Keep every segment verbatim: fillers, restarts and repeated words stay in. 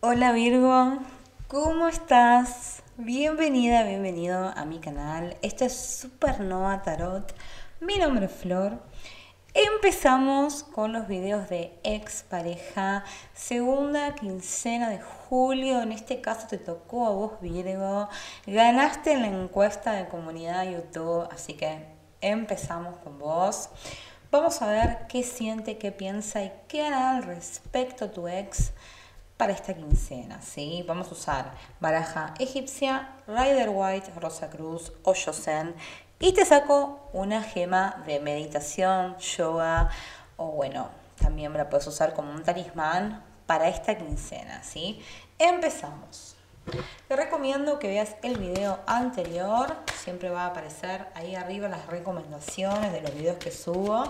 Hola Virgo, ¿cómo estás? Bienvenida, bienvenido a mi canal. Esto es Supernova Tarot. Mi nombre es Flor. Empezamos con los videos de expareja, segunda quincena de julio. En este caso te tocó a vos, Virgo. Ganaste en la encuesta de comunidad YouTube, así que empezamos con vos. Vamos a ver qué siente, qué piensa y qué hará al respecto tu ex para esta quincena, ¿sí? Vamos a usar baraja egipcia, Rider White, Rosa Cruz o Yosen. Y te saco una gema de meditación, yoga o bueno, también me la puedes usar como un talismán para esta quincena, ¿sí? Empezamos. Te recomiendo que veas el video anterior. Siempre va a aparecer ahí arriba las recomendaciones de los videos que subo.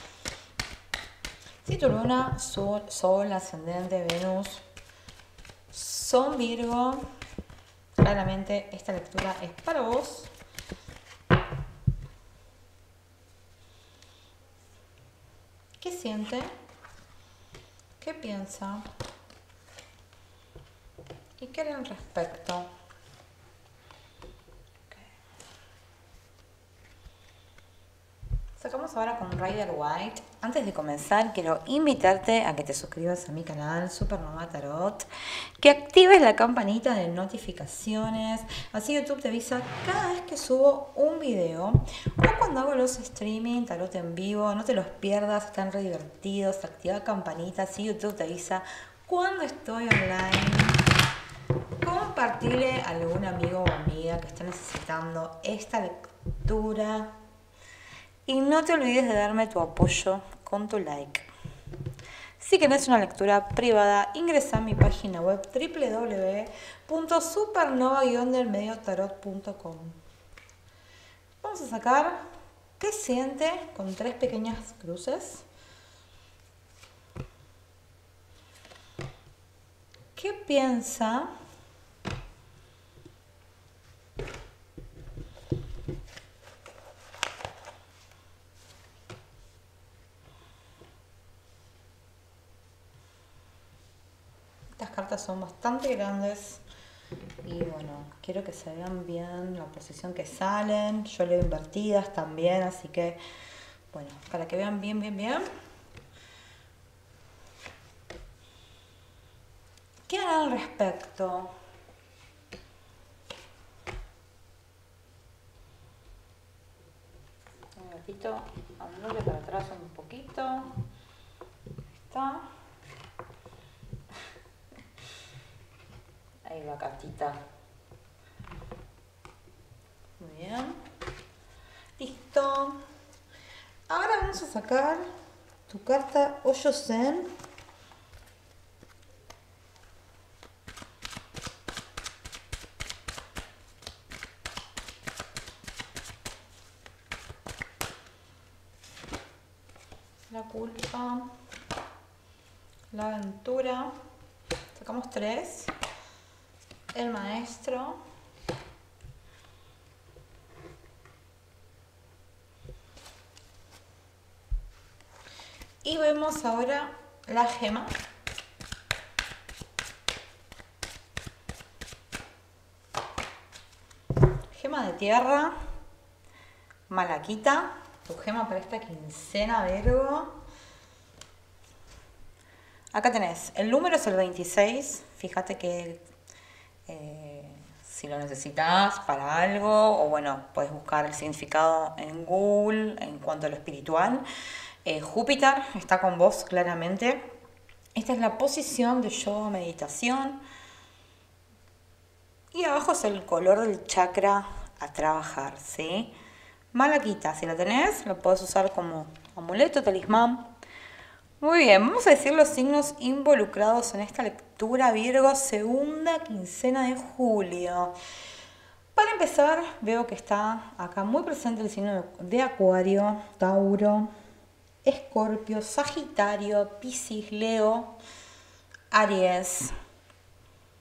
Si tu luna, sol, sol, ascendente, Venus son Virgo, claramente esta lectura es para vos. ¿Qué siente? ¿Qué piensa? ¿Y qué hará al respecto? Sacamos ahora con Rider White. Antes de comenzar, quiero invitarte a que te suscribas a mi canal Supernova Tarot, que actives la campanita de notificaciones, así YouTube te avisa cada vez que subo un video o cuando hago los streaming, tarot en vivo. No te los pierdas, están re divertidos. Activa la campanita, así YouTube te avisa cuando estoy online. Compartile a algún amigo o amiga que esté necesitando esta lectura. Y no te olvides de darme tu apoyo con tu like. Si querés una lectura privada, ingresa a mi página web doble u doble u doble u punto supernova guion del medio tarot punto com. Vamos a sacar qué siente con tres pequeñas cruces. ¿Qué piensa? Estas cartas son bastante grandes y bueno, quiero que se vean bien la posición que salen. Yo leo invertidas también, así que bueno, para que vean bien, bien, bien. ¿Qué harán al respecto? Un gatito, andale para atrás un poquito. Ahí está. Ahí va cartita. Muy bien. Listo. Ahora vamos a sacar tu carta Hoyo Zen. La culpa. La aventura. Sacamos tres. El maestro. Y vemos ahora la gema. Gema de tierra. Malaquita. Tu gema para esta quincena, Virgo. Acá tenés, el número es el veintiséis. Fíjate que eh, si lo necesitas para algo, o bueno, puedes buscar el significado en Google en cuanto a lo espiritual. Eh, Júpiter está con vos claramente. Esta es la posición de yoga meditación. Y abajo es el color del chakra a trabajar, ¿sí? Malaquita, si la tenés, lo podés usar como amuleto, talismán. Muy bien, vamos a decir los signos involucrados en esta lectura, Virgo, segunda quincena de julio. Para empezar, veo que está acá muy presente el signo de Acuario, Tauro, Escorpio, Sagitario, Piscis, Leo, Aries,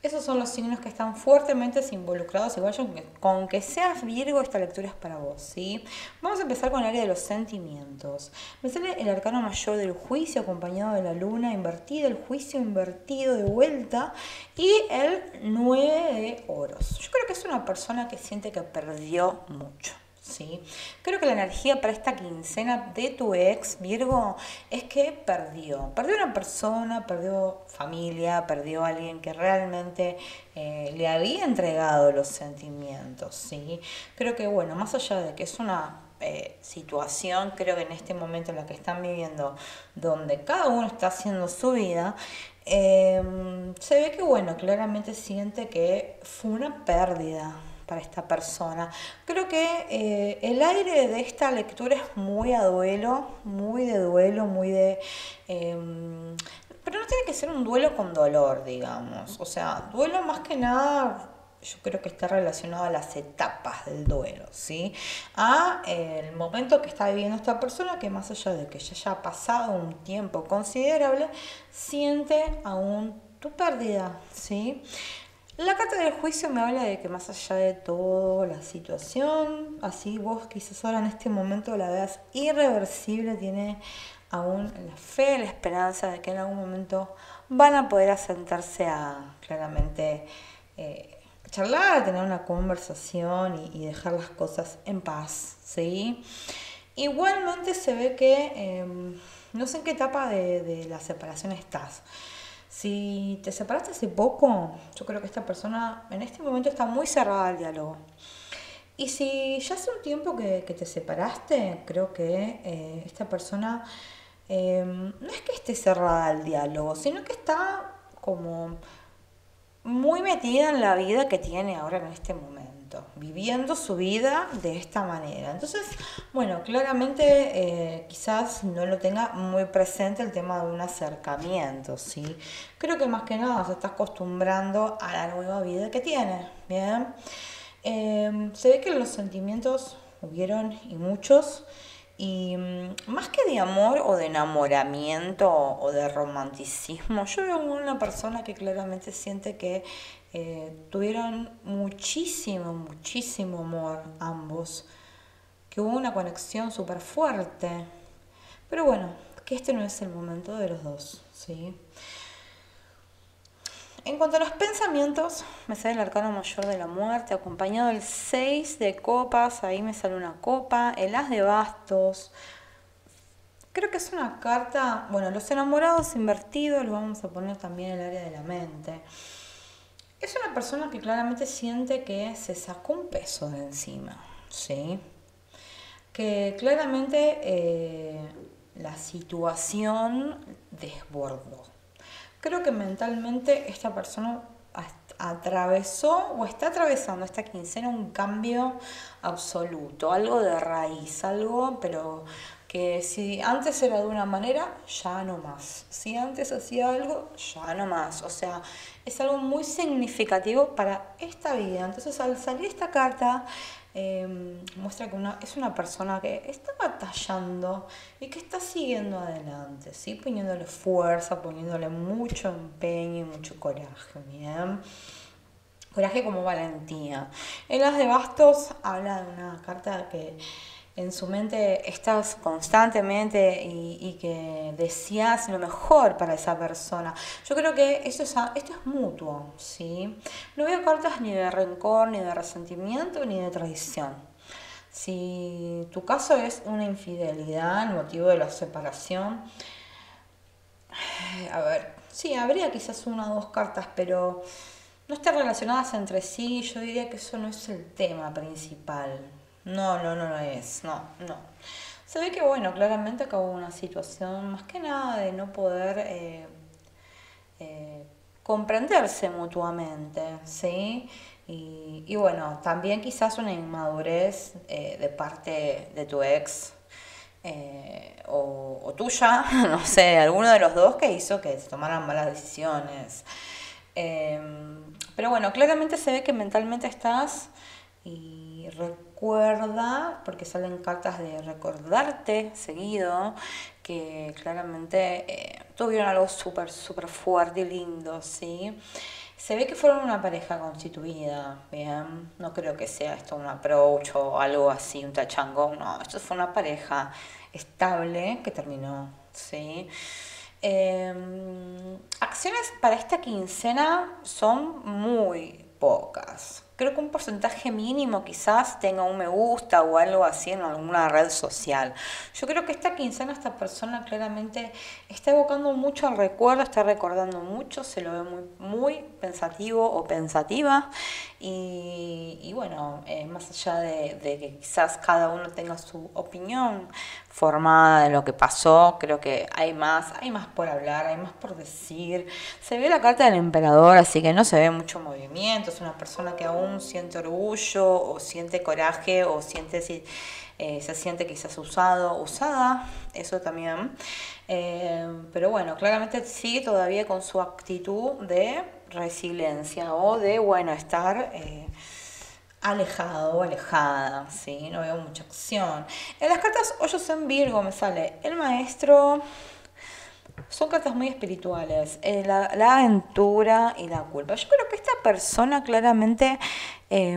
Esos son los signos que están fuertemente involucrados. Igual yo, con que seas Virgo, esta lectura es para vos, ¿sí? Vamos a empezar con el área de los sentimientos. Me sale el arcano mayor del juicio acompañado de la luna invertida, el juicio invertido de vuelta y el nueve de oros. Yo creo que es una persona que siente que perdió mucho. ¿Sí? Creo que la energía para esta quincena de tu ex, Virgo, es que perdió. Perdió una persona, perdió familia, perdió a alguien que realmente eh, le había entregado los sentimientos, ¿sí? Creo que, bueno, más allá de que es una eh, situación, creo que en este momento en la que están viviendo, donde cada uno está haciendo su vida, eh, se ve que, bueno, claramente siente que fue una pérdida para esta persona. Creo que eh, el aire de esta lectura es muy a duelo, muy de duelo, muy de... Eh, pero no tiene que ser un duelo con dolor, digamos. O sea, duelo más que nada, yo creo que está relacionado a las etapas del duelo, ¿sí? A eh, el momento que está viviendo esta persona, que más allá de que ya haya pasado un tiempo considerable, siente aún tu pérdida, ¿sí? La carta del juicio me habla de que más allá de todo la situación, así vos quizás ahora en este momento la veas irreversible, tiene aún la fe, la esperanza de que en algún momento van a poder asentarse a claramente eh, charlar, a tener una conversación y, y dejar las cosas en paz, ¿sí? Igualmente se ve que eh, no sé en qué etapa de, de la separación estás. Si te separaste hace poco, yo creo que esta persona en este momento está muy cerrada al diálogo. Y si ya hace un tiempo que, que te separaste, creo que eh, esta persona eh, no es que esté cerrada al diálogo, sino que está como muy metida en la vida que tiene ahora en este momento, viviendo su vida de esta manera. Entonces, bueno, claramente eh, quizás no lo tenga muy presente el tema de un acercamiento, ¿sí? Creo que más que nada se está acostumbrando a la nueva vida que tiene, ¿bien? Eh, se ve que los sentimientos hubieron y muchos, y más que de amor o de enamoramiento o de romanticismo, yo veo una persona que claramente siente que eh, tuvieron muchísimo, muchísimo amor ambos, que hubo una conexión súper fuerte, pero bueno, que este no es el momento de los dos, ¿sí? En cuanto a los pensamientos, me sale el arcano mayor de la muerte, acompañado del seis de copas, ahí me sale una copa, el as de bastos. Creo que es una carta, bueno, los enamorados invertidos, los vamos a poner también en el área de la mente. Es una persona que claramente siente que se sacó un peso de encima, ¿sí? Que claramente eh, la situación desbordó. Creo que mentalmente esta persona atravesó o está atravesando esta quincena un cambio absoluto, algo de raíz, algo, pero que si antes era de una manera, ya no más. Si antes hacía algo, ya no más. O sea, es algo muy significativo para esta vida. Entonces, al salir esta carta, Eh, muestra que una, es una persona que está batallando y que está siguiendo adelante, ¿sí? Poniéndole fuerza, poniéndole mucho empeño y mucho coraje, ¿bien? Coraje como valentía. El as de bastos habla de una carta que en su mente estás constantemente y, y que deseas lo mejor para esa persona. Yo creo que esto es, esto es mutuo, ¿sí? No veo cartas ni de rencor, ni de resentimiento, ni de traición. Si tu caso es una infidelidad, el motivo de la separación, a ver, sí, habría quizás una o dos cartas, pero no están relacionadas entre sí. Yo diría que eso no es el tema principal. No, no, no lo es, no, no. Se ve que, bueno, claramente acabó una situación más que nada de no poder eh, eh, comprenderse mutuamente, ¿sí? Y, y bueno, también quizás una inmadurez eh, de parte de tu ex eh, o, o tuya, no sé, alguno de los dos que hizo que se tomaran malas decisiones. Eh, pero bueno, claramente se ve que mentalmente estás y recuerda, porque salen cartas de recordarte seguido, que claramente eh, tuvieron algo súper, súper fuerte y lindo, ¿sí? Se ve que fueron una pareja constituida, bien, no creo que sea esto un approach o algo así, un tachangón, no, esto fue una pareja estable que terminó, ¿sí? Eh, acciones para esta quincena son muy pocas. Creo que un porcentaje mínimo quizás tenga un me gusta o algo así en alguna red social. Yo creo que esta quincena esta persona claramente está evocando mucho al recuerdo, está recordando mucho, se lo ve muy, muy pensativo o pensativa. Y, y bueno, eh, más allá de, de que quizás cada uno tenga su opinión formada de lo que pasó, creo que hay más, hay más por hablar, hay más por decir. Se ve la carta del emperador, así que no se ve mucho movimiento, es una persona que aún siente orgullo o siente coraje o siente si eh, se siente quizás usado, usada, eso también. Eh, pero bueno, claramente sigue todavía con su actitud de resiliencia o de, bueno, estar eh, alejado o alejada, ¿sí? No veo mucha acción. En las cartas Hoyos en Virgo me sale el maestro. Son cartas muy espirituales, eh, la, la aventura y la culpa. Yo creo que esta persona claramente eh,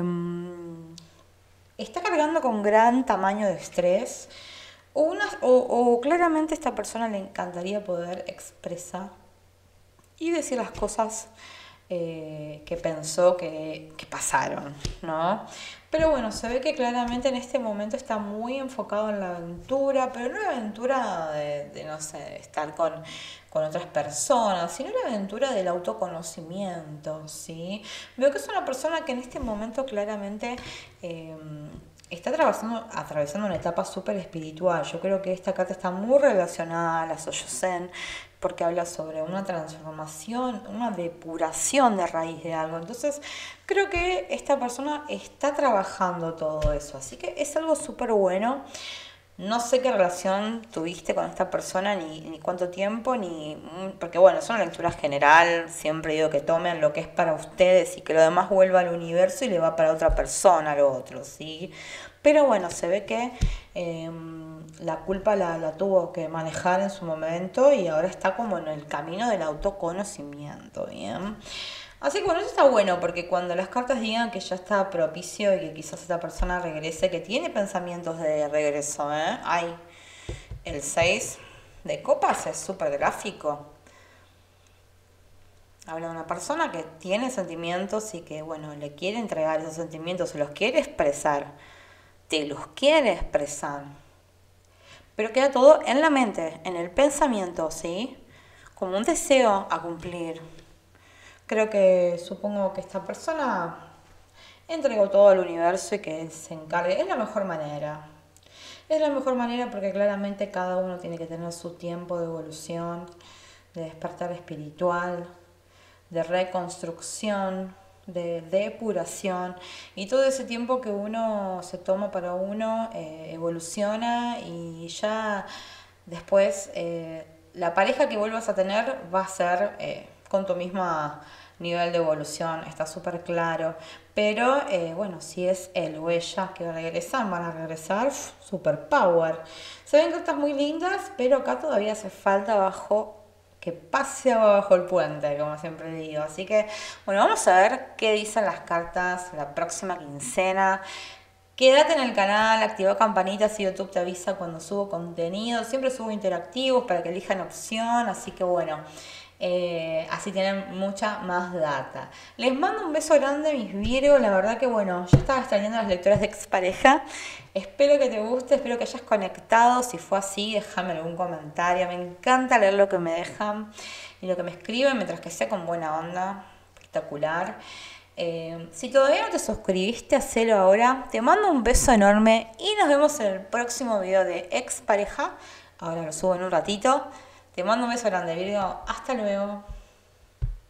está cargando con gran tamaño de estrés o, una, o, o claramente a esta persona le encantaría poder expresar y decir las cosas eh, que pensó que, que pasaron, ¿no? Pero bueno, se ve que claramente en este momento está muy enfocado en la aventura, pero no la aventura de, de no sé, de estar con, con otras personas, sino la aventura del autoconocimiento, ¿sí? Veo que es una persona que en este momento claramente eh, está atravesando, atravesando una etapa súper espiritual. Yo creo que esta carta está muy relacionada a la Soyosen, porque habla sobre una transformación, una depuración de raíz de algo. Entonces, creo que esta persona está trabajando todo eso. Así que es algo súper bueno. No sé qué relación tuviste con esta persona, ni, ni cuánto tiempo, ni porque bueno, es una lectura general, siempre digo que tomen lo que es para ustedes y que lo demás vuelva al universo y le va para otra persona, lo otro, ¿sí? Pero bueno, se ve que eh, la culpa la, la tuvo que manejar en su momento y ahora está como en el camino del autoconocimiento, ¿bien? Así que bueno, eso está bueno porque cuando las cartas digan que ya está propicio y que quizás esta persona regrese, que tiene pensamientos de regreso, ¿eh? Ay, el seis de copas es súper gráfico. Habla de una persona que tiene sentimientos y que, bueno, le quiere entregar esos sentimientos, se los quiere expresar, te los quiere expresar. Pero queda todo en la mente, en el pensamiento, ¿sí? Como un deseo a cumplir. Creo que, supongo que esta persona entregó todo al universo y que se encargue. Es la mejor manera. Es la mejor manera porque claramente cada uno tiene que tener su tiempo de evolución, de despertar espiritual, de reconstrucción, de depuración. Y todo ese tiempo que uno se toma para uno eh, evoluciona y ya después eh, la pareja que vuelvas a tener va a ser... Eh, con tu mismo nivel de evolución, está súper claro. Pero eh, bueno, si es él o ella que regresan, van a regresar super power. Se ven cartas muy lindas, pero acá todavía hace falta abajo que pase abajo el puente, como siempre digo. Así que, bueno, vamos a ver qué dicen las cartas la próxima quincena. Quédate en el canal, activa campanitas y YouTube te avisa cuando subo contenido. Siempre subo interactivos para que elijan opción, así que bueno... Eh, así tienen mucha más data. Les mando un beso grande, mis Virgo. La verdad que bueno, yo estaba extrañando las lecturas de expareja. Espero que te guste, espero que hayas conectado. Si fue así, déjame algún comentario. Me encanta leer lo que me dejan y lo que me escriben, mientras que sea con buena onda. Espectacular. Eh, si todavía no te suscribiste, hacelo ahora. Te mando un beso enorme y nos vemos en el próximo video de expareja. Ahora lo subo en un ratito. Te mando un beso grande, Virgo. Hasta luego.